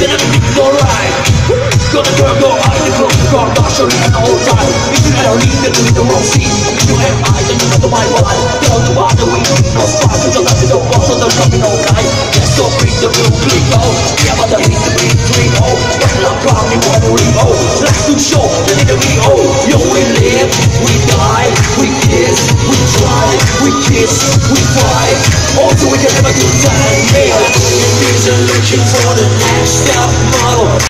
then everything's alright. Gonna turn your eyes and close the car, not sure it's all time. If you had a lead, then you the wrong scene. If you have eyes, then you know my mind. Tell the why the way you no spark, cause you're not in the boss, so there's nothing all night. Let's go bring the blue click out. Yeah, but I need to be three oh. Right now, crown me one ring oh. Let's do show, then it be oh. Yo, we live, we die, we kiss, we try, we kiss, we fight. Also, we can have a good time, yeah. These are looking for the next step.